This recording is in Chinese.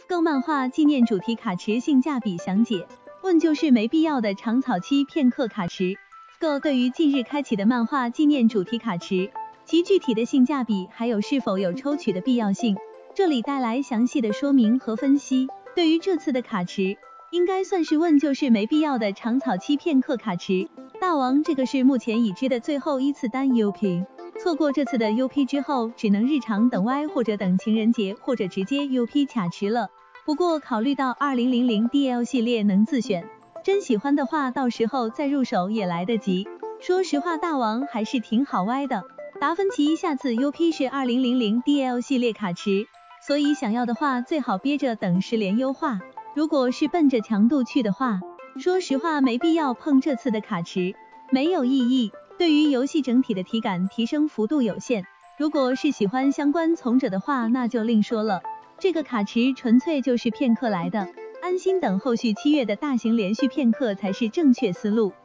购漫画纪念主题卡池性价比详解，问就是没必要的长草期片刻卡池。Go 对于近日开启的漫画纪念主题卡池，其具体的性价比还有是否有抽取的必要性，这里带来详细的说明和分析。对于这次的卡池，应该算是问就是没必要的长草期片刻卡池。大王这个是目前已知的最后一次单 UP， 错过这次的 UP 之后，只能日常等 Y 或者等情人节或者直接 UP 卡池了。不过考虑到2000 DL 系列能自选，真喜欢的话到时候再入手也来得及。说实话大王还是挺好歪的，达芬奇下次 UP 是2000 DL 系列卡池，所以想要的话最好憋着等10连优化。如果是奔着强度去的话，说实话没必要碰这次的卡池，没有意义，对于游戏整体的体感提升幅度有限。如果是喜欢相关从者的话那就另说了，这个卡池纯粹就是片刻来的，安心等后续7月的大型连续片刻才是正确思路。